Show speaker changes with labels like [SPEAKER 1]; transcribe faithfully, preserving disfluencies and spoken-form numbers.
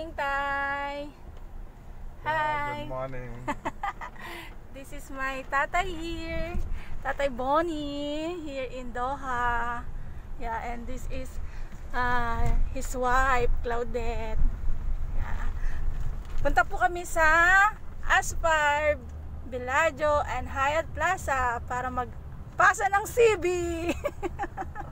[SPEAKER 1] morning, Tay.
[SPEAKER 2] Yeah,
[SPEAKER 1] Hi.
[SPEAKER 2] good morning.
[SPEAKER 1] This is my tatay here. Tatay Bonnie here in Doha. Yeah, and this is uh, his wife, Claudette. Yeah. Punta po kami sa Aspire, Bellagio, and Hyatt Plaza para magpasa ng C B.